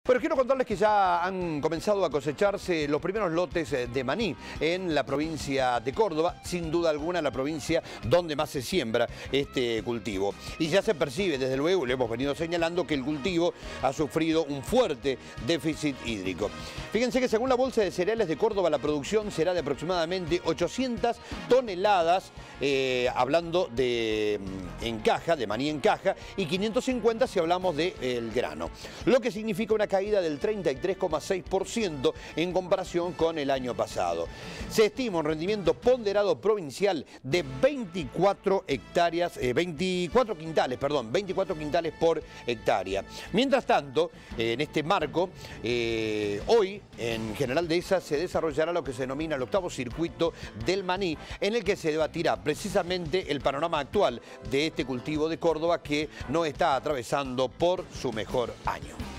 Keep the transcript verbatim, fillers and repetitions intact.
Pero quiero contarles que ya han comenzado a cosecharse los primeros lotes de maní en la provincia de Córdoba, sin duda alguna la provincia donde más se siembra este cultivo. Y ya se percibe, desde luego, le hemos venido señalando que el cultivo ha sufrido un fuerte déficit hídrico. Fíjense que según la Bolsa de Cereales de Córdoba, la producción será de aproximadamente ochocientas toneladas, eh, hablando de en caja, de maní en caja, y quinientas cincuenta si hablamos del de, eh, grano. Lo que significa una caída del treinta y tres coma seis por ciento en comparación con el año pasado. Se estima un rendimiento ponderado provincial de veinticuatro hectáreas, eh, veinticuatro quintales, perdón, veinticuatro quintales por hectárea. Mientras tanto, eh, en este marco, eh, hoy en General Dehesa se desarrollará lo que se denomina el octavo circuito del maní, en el que se debatirá precisamente el panorama actual de este cultivo de Córdoba que no está atravesando por su mejor año.